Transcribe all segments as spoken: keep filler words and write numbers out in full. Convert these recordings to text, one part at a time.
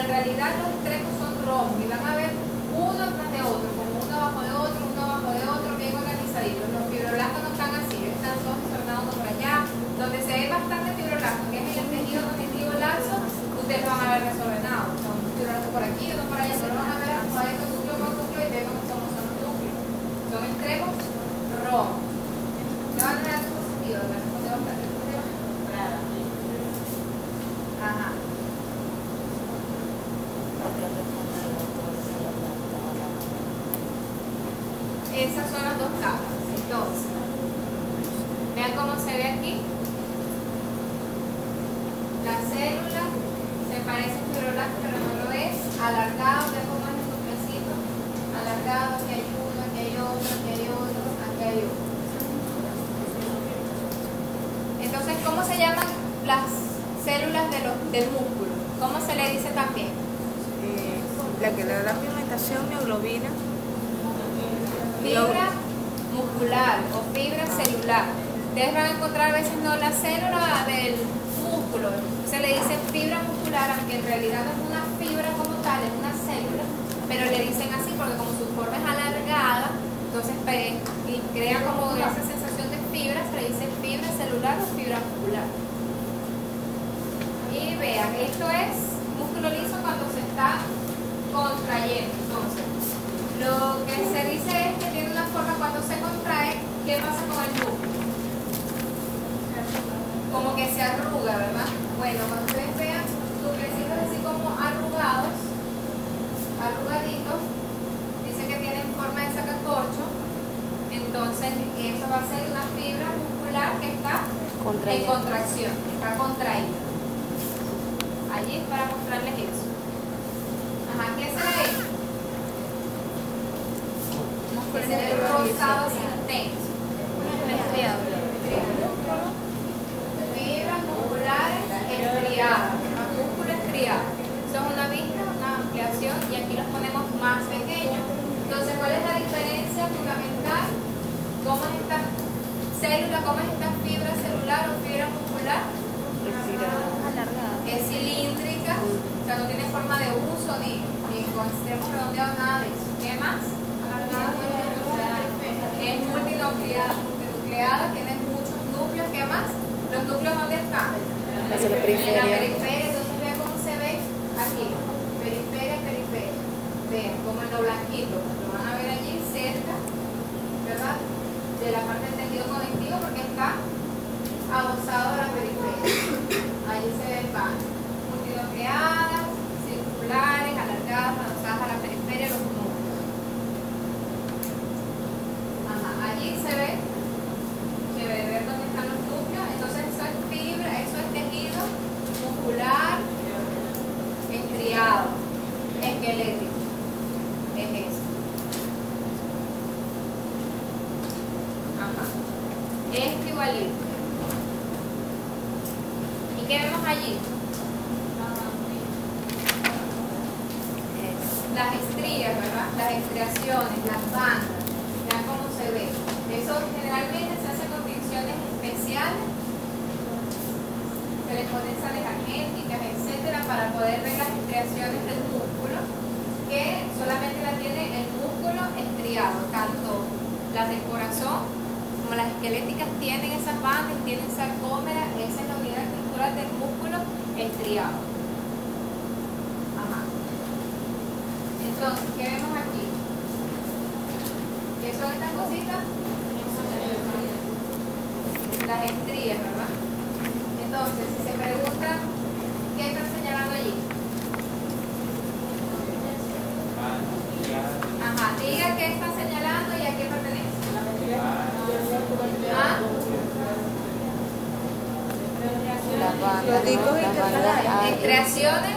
en realidad los extremos son rombos y van a ver uno tras de otro, como uno abajo de otro, uno abajo de otro, bien organizaditos. Los fibroblastos no están así, están todos desordenados por allá. Donde se ve bastante fibroblasto, que es en el tejido conectivo laxo, ustedes lo van a ver desordenados. Son fibroblastos por aquí, uno por allá, solo van a ver acomodaditos núcleo por núcleo y ven cómo son los núcleos. Son extremos rombos. ¿Se van a dar su sentido? ¿Me responde bastante? Ajá. Esas son las dos capas. Entonces, vean cómo se ve aquí. La célula se parece a un fibroblasto, pero no lo es. Alargado, vean cómo es el nucleocito. Alargado, aquí hay uno, aquí hay otro, aquí hay otro, aquí hay otro. Entonces, ¿cómo se llaman las células de los, del músculo? ¿Cómo se le dice también? Eh, la que le da la pigmentación, mioglobina. Fibra muscular o fibra celular. Ustedes van a encontrar a veces no la célula del músculo, se le dice fibra muscular, aunque en realidad no es una fibra como tal, es una célula, pero le dicen así porque como su forma es alargada, entonces y crea como esa sensación de fibra, se le dice fibra celular o fibra muscular. Y vean, esto es músculo liso cuando se está contrayendo. Entonces, lo que se dice es que tiene una forma cuando se contrae. ¿Qué pasa con el músculo? Como que se arruga, ¿verdad? Bueno, cuando ustedes vean nuclecitos así como arrugados, arrugaditos, dice que tienen forma de sacacorcho. Entonces, eso va a ser una fibra muscular que está en contracción, está contraída. Allí es para mostrarles eso. Ajá, ¿qué será eso? Que se ve rosado intenso. Fibras musculares estriadas, músculo estriado. Eso es una vista, una ampliación y aquí los ponemos más pequeños. Entonces, ¿cuál es la diferencia fundamental? ¿Cómo es esta célula, cómo es esta fibra celular o fibra muscular? Es cilíndrica, o sea, no tiene forma de uso ni, ni con extremos redondeados, nada de eso. ¿Qué más? Es multinucleada, multinucleada, tiene muchos núcleos. ¿Qué más? ¿Los núcleos dónde están? En la periferia. Entonces vean cómo se ve aquí. Periferia, periferia. Vean, como en lo blanquito. Lo van a ver allí cerca, ¿verdad? De la parte del tejido conectivo porque está adosado a la periferia. Allí se ven van. Multinucleadas, circulares, alargadas, adosadas a la periferia, los núcleos. Allí se ve, se ve ver dónde están los núcleos. Entonces eso es fibra, eso es tejido muscular estriado, esquelético. Es eso. Ajá. Esto igualito. ¿Y qué vemos allí? Las estrías, ¿verdad? Las estriaciones, las bandas. Vean cómo se ve. Eso generalmente se hace con tinciones especiales. Se le ponen sales agénticas, etcétera, para poder ver las estriaciones del músculo, que solamente la tiene el músculo estriado. Tanto las del corazón como las esqueléticas tienen esas bandas, tienen sarcómera. Esa es la unidad estructural del músculo estriado. Ajá. Entonces, ¿qué vemos aquí? ¿Qué son estas cositas? Las estrías, ¿verdad? Entonces, si se pregunta, ¿qué están señalando allí? Ajá, diga qué está señalando y a qué pertenece. ¿Ah? Los discos intercalares. Creaciones.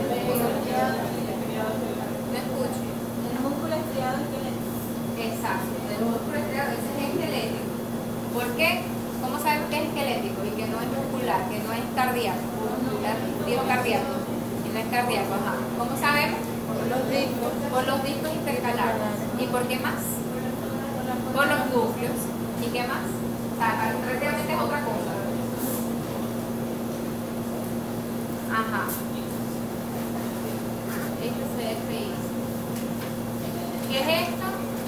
Exacto, el músculo estriado, ese es esquelético. ¿Por qué? ¿Cómo sabemos que es esquelético y que no es muscular, que no es cardíaco? Digo cardíaco, que no es cardíaco, ajá. ¿Cómo sabemos? Por los discos. Por los discos intercalares. ¿Y por qué más? Por los núcleos. ¿Y qué más? O sea, prácticamente es otra cosa. Ajá. este C F I. ¿Qué es esto?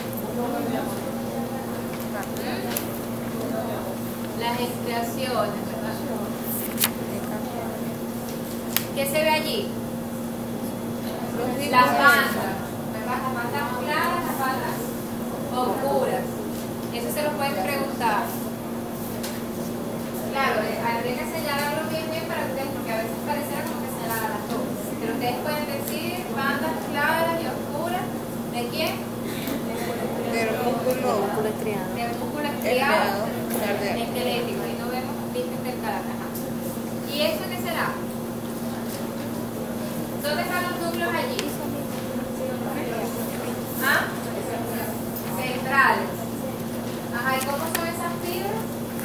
Las estriaciones, ¿verdad? ¿Qué se ve allí? Las bandas, ¿verdad? Las bandas claras, las bandas oscuras. Eso se lo pueden preguntar. Claro, habría que señalarlo bien bien para ustedes, porque a veces pareciera como que señalar las dos. Pero ustedes pueden decir bandas claras y oscuras. ¿De quién? Del músculo estriado. Del músculo estriado esquelético. Ahí no vemos disco intercalar. ¿Y esto qué será? ¿Dónde están los núcleos allí? ¿Ah? Centrales. Ajá, ¿y cómo son esas fibras?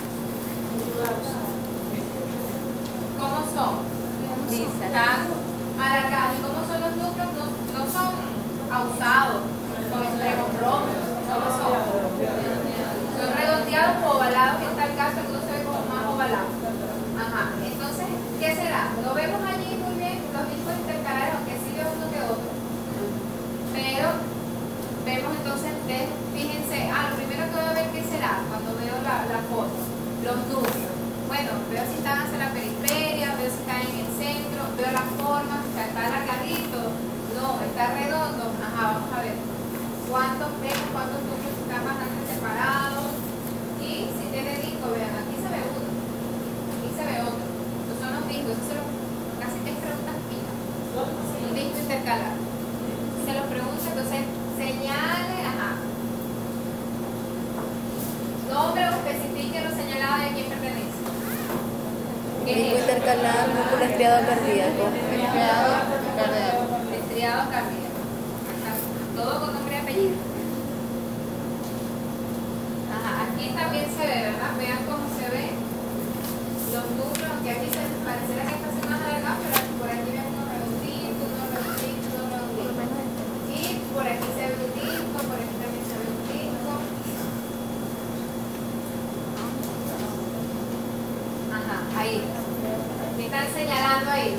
¿Cómo son? Están alargados. ¿Y cómo son los núcleos? No, no son ausados, con extremos propios. ¿Cómo son? Son redondeados o ovalados, en tal caso algunos se ven como más ovalados. Ajá, entonces, ¿qué será? Lo vemos allí muy bien, los discos intercalares, aunque sí veo uno que otro. Pero vemos entonces, ustedes, fíjense, ah, lo primero que voy a ver, ¿qué será? Cuando veo la, la foto, los núcleos. Bueno, veo si están hacia la periferia, veo si están en el centro, veo la forma, está alargadito, no, está redondo. Ajá, vamos a ver cuántos vemos, cuántos núcleos están bastante separados. Y si tiene disco, vean, aquí se ve uno, aquí se ve otro. Estos son los discos, eso se lo, casi te preguntas fijas. Un disco intercalar. Se los pregunta, entonces señale, ajá. Nombre o especifique lo señalado de a quién pertenece. Disco intercalar, músculo estriado cardíaco. Estriado cardíaco. Estriado cardíaco. Todo con nombre y apellido. Ajá, aquí también se ve, ¿verdad? Vean cómo se ve los núcleos, aunque aquí se pareciera que está más alargado, pero por aquí ven unos redonditos, unos redonditos, unos redonditos. Y por aquí se ve un disco, por aquí también se ve un disco. Ajá, ahí. ¿Me están señalando ahí?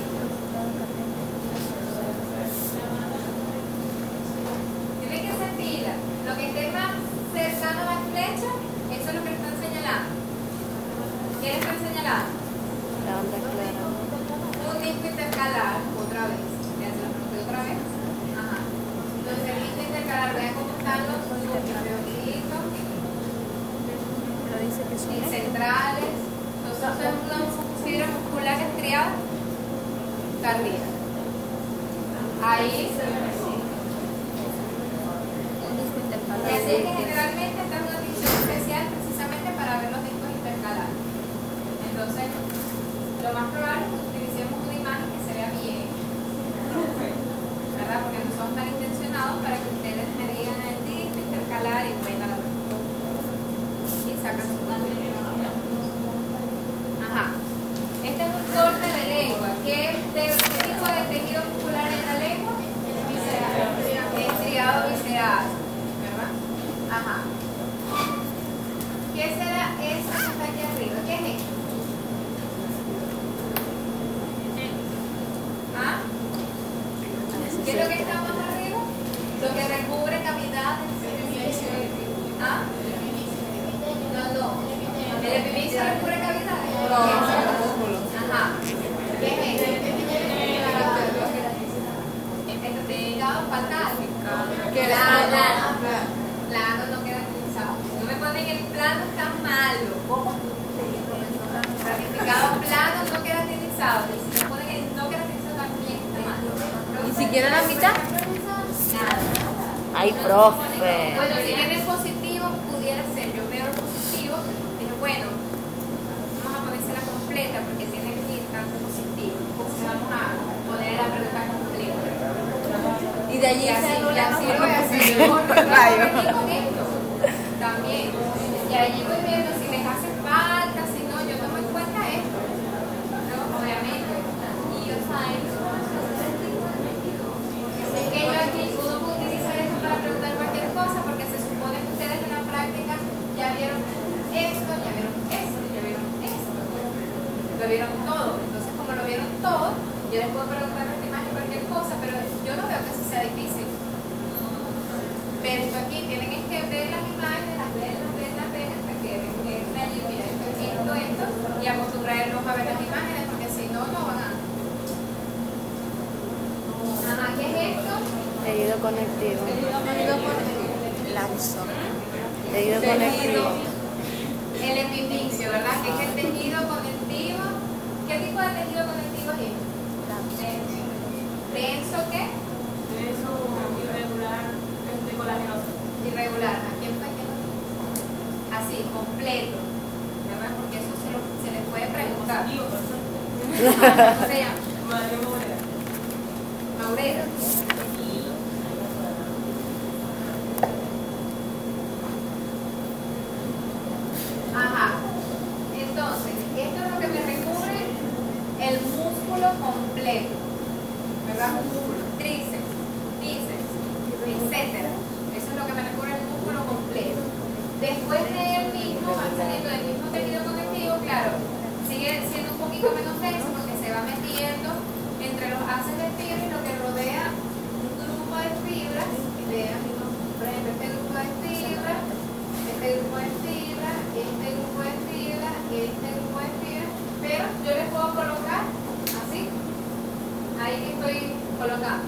Tienen que ser pila. Lo que esté más cercano a la flecha, eso es lo que le están señalando. ¿Qué le están señalando? La banda clara. Un disco intercalar, otra vez. Ya se lo pregunté otra vez. Ajá. Entonces el disco intercalar, vean cómo están los núcleos Pero dice que son centrales. Entonces son unos fibras musculares estriadas cardíacas. Ahí se ve así. Y así es que generalmente está en una división especial precisamente para ver los discos intercalares. Entonces, lo más probable es que utilicemos una imagen que se vea bien, ¿verdad? Porque no son tan intencionados para que ustedes me digan el disco intercalar y vengan a ver. Y sacan su mano. Ajá. Este es un corte de lengua. ¿Qué, de, ¿Qué tipo de tejido muscular en la lengua? Estriado visceral. ¿Verdad? Ajá. ¿Qué será eso que está aquí arriba? ¿Qué es esto? ¿Ah? ¿Qué es lo que está más arriba? Lo que recubre cavidades. ¿Ah? No, no. ¿El epificio recubre cavidades? No, músculo. Ajá. ¿Qué es esto? Este certificado fatal. Plano. Plano no queda utilizado. No me ponen el plano, está malo. Certificado plano no queda utilizado. Y si me ponen el no queda utilizado también está malo. Ni siquiera la mitad. Nada. Ay, profe. Bueno, si viene positivo, pudiera ser. Yo veo el positivo, digo, bueno, vamos a ponérsela completa porque tiene que ir tanto positivo. Entonces vamos a poner la pregunta completa. Y de allí Y así, se y anula así la lo voy a hacer. Porque voy a venir con esto también. Y allí voy viendo si les hace falta, si no, yo tomo en cuenta esto. Luego, obviamente, y yo saben. Así que yo aquí uno puede utilizar esto para preguntar cualquier cosa, porque se supone que ustedes en la práctica ya vieron esto, ya vieron esto, ya vieron esto. Lo vieron todo. Entonces, como lo vieron todo, yo les puedo preguntar esta imagen cualquier cosas, pero yo no veo que eso sea difícil. Pero esto aquí tienen es que ver las imágenes, las ver, las ver, las ver, hasta que ven allí, mira, esto, esto, esto, y acostumbrarlos a ver las imágenes, porque si no, no van a. Ajá, ¿qué es esto? Tejido conectivo. Tejido conectivo. Lapso. Tejido conectivo. El epimicio, ¿verdad? Que es el tejido conectivo. ¿Qué tipo de tejido conectivo es este? Denso. ¿Denso qué? Denso, irregular, este, colagenoso. Irregular. ¿A quién está aquí? Así, completo. ¿Verdad? Porque eso se, lo, se les puede preguntar. ¿Cómo se llama? Mario Morera. Maurera. Ajá. Entonces, esto es lo que me recubre el músculo completo. ¿Verdad? Músculo, tríceps, bíceps, etcétera. Eso es lo que me recubre el músculo completo. Después de él mismo, va saliendo del mismo tejido conectivo, claro, sigue siendo un poquito menos denso porque se va metiendo entre los haces de fibra y lo que rodea un grupo de fibras. Vean, por ejemplo, este grupo de fibras, este grupo de fibra, este grupo de fibra, este grupo de fibra, pero yo les puedo colocar así, ahí que estoy colocando.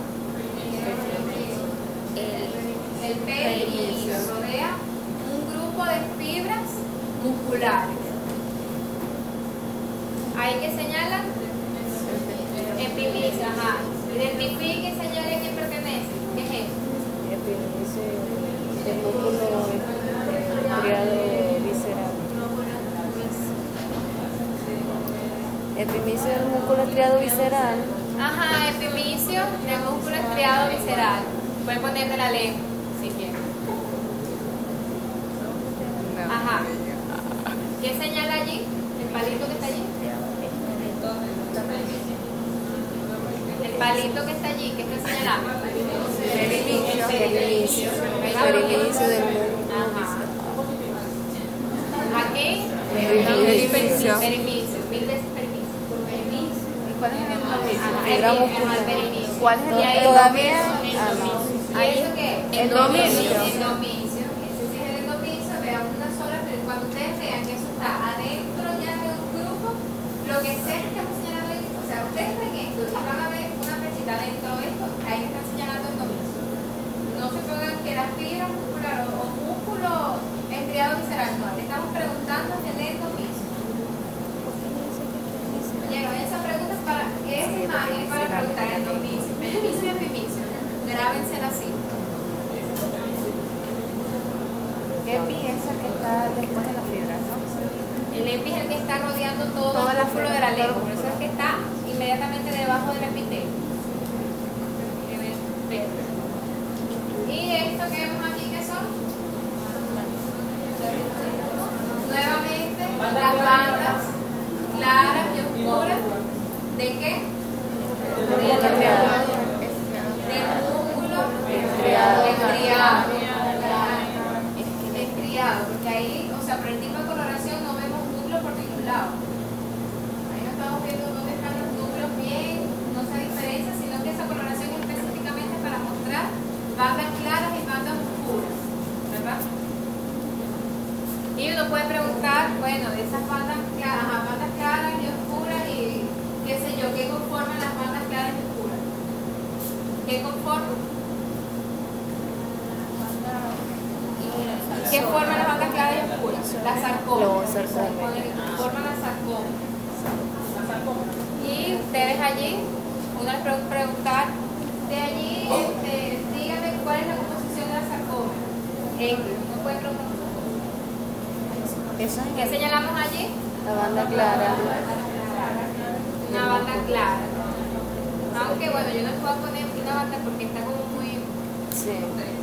El, el perineum rodea un grupo de fibras musculares. Ahí que señalan epimicio, ajá. Identifique y señale a quién pertenece. ¿Qué es esto? Epimicio del músculo estriado visceral. Epimicio del músculo estriado visceral. Ajá, epimicio del músculo estriado visceral. Pueden ponerle la lengua si quieren. Ajá. ¿Qué señala allí? El palito que está allí. El palito que está allí, ¿qué está señalando? Perineum. Perineum. Perineum del músculo visceral. Aquí, Perineum. perineum. Mil veces perineum. ¿Y cuál es el nombre? Fibra muscular. Perineum. ¿Cuál es Y ahí Todavía. endomisio. Ah, no. ¿Y eso qué? Endomisio. Endomisio. Ese sí es el endomisio. Vean una sola, pero cuando ustedes vean que eso está adentro ya de un grupo, lo que sea que estamos señalando ahí, o sea, ustedes ven esto y van a ver una flechita dentro de esto, ahí están señalando endomisio. No se pongan que la fibra muscular o, o músculo estriado visceral, no, le estamos preguntando el endomisio. Llegan esas preguntas para esa imagen para preguntar el endomisio, endomisio y epimicio. Grábensela así. Epi es el que está después de la fibra, ¿no? El epi es el que está rodeando todo Toda el la músculo fibra, de la lengua, todo. por eso es que está inmediatamente debajo del epitelio. Y esto que vemos aquí, ¿qué son? Nuevamente, las bandas claras y oscuras. ¿De qué? Del músculo estriado. Estriado, porque ahí, o sea, por el tipo de coloración no vemos núcleos por ningún lado. Ahí no estamos viendo dónde están los núcleos bien, no se diferencia, sino que esa coloración es específicamente para mostrar bandas claras y bandas oscuras, ¿verdad? Y uno puede preguntar, bueno, de esas bandas claras, ajá, bandas claras y oscuras y qué sé yo, ¿qué conforman las bandas claras y oscuras? ¿Qué conforman? ¿Qué forman las bandas claras y oscuras? Las sarcomas. Los sarcomas. Forman las sarcomas. Y ustedes allí, uno les puede preguntar, de allí, este, díganme cuál es la composición de las sarcomas. No puede preguntar. Eso es ¿Qué señalamos allí? la banda clara. Una banda clara. Aunque bueno, yo no les voy a poner una banda porque está como muy... Sí.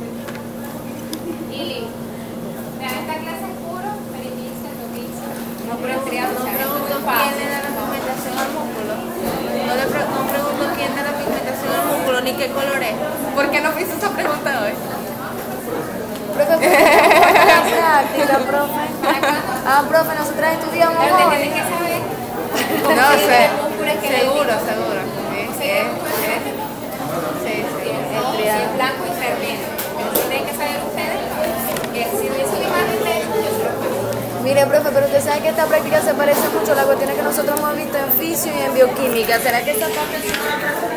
Y listo. Vean, esta clase es puro perineum, endomisio. No pregunto, no pregunto quién le da la pigmentación al músculo. No, le pre no pregunto quién da la pigmentación al músculo ni qué color es. ¿Por qué no hizo esa pregunta hoy? Profe, la práctica, profe. Ah, profe, nosotras estudiamos Pero te hoy. tienes que saber. No sé. Músculo esquelético. Seguro, seguro. Es, es, es Mire, profe, pero usted sabe que esta práctica se parece mucho a la cuestión que nosotros hemos visto en fisio y en bioquímica. ¿Será que esta parte